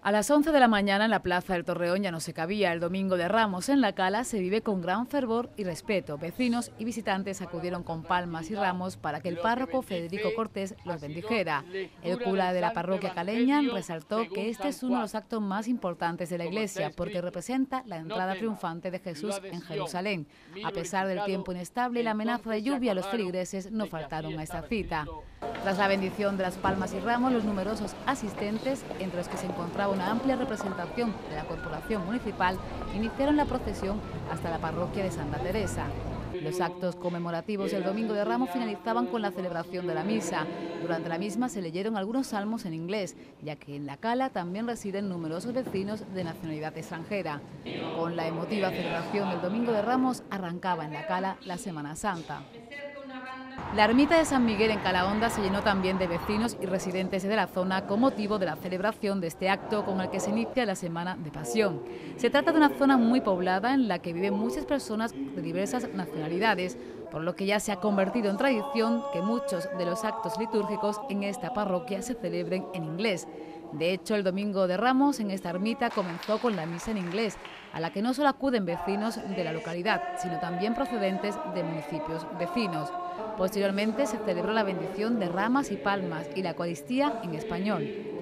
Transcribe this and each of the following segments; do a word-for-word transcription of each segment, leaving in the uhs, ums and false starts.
A las once de la mañana en la Plaza del Torreón ya no se cabía. El domingo de Ramos en la Cala se vive con gran fervor y respeto. Vecinos y visitantes acudieron con palmas y ramos para que el párroco Federico Cortés los bendijera. El cura de la parroquia caleña resaltó que este es uno de los actos más importantes de la iglesia porque representa la entrada triunfante de Jesús en Jerusalén. A pesar del tiempo inestable y la amenaza de lluvia, los feligreses no faltaron a esta cita. Tras la bendición de las palmas y ramos, los numerosos asistentes, entre los que se encontraba una amplia representación de la corporación municipal, iniciaron la procesión hasta la parroquia de Santa Teresa. Los actos conmemorativos del Domingo de Ramos finalizaban con la celebración de la misa. Durante la misma se leyeron algunos salmos en inglés, ya que en la Cala también residen numerosos vecinos de nacionalidad extranjera. Con la emotiva celebración del Domingo de Ramos arrancaba en la Cala la Semana Santa. La ermita de San Miguel en Calahonda se llenó también de vecinos y residentes de la zona con motivo de la celebración de este acto con el que se inicia la Semana de Pasión. Se trata de una zona muy poblada en la que viven muchas personas de diversas nacionalidades, por lo que ya se ha convertido en tradición que muchos de los actos litúrgicos en esta parroquia se celebren en inglés. De hecho, el Domingo de Ramos en esta ermita comenzó con la misa en inglés, a la que no solo acuden vecinos de la localidad, sino también procedentes de municipios vecinos. Posteriormente se celebró la bendición de ramas y palmas y la Eucaristía en español.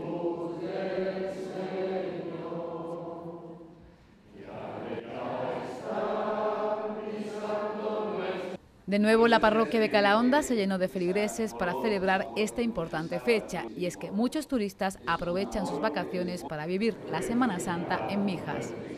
De nuevo, la parroquia de Calahonda se llenó de feligreses para celebrar esta importante fecha, y es que muchos turistas aprovechan sus vacaciones para vivir la Semana Santa en Mijas.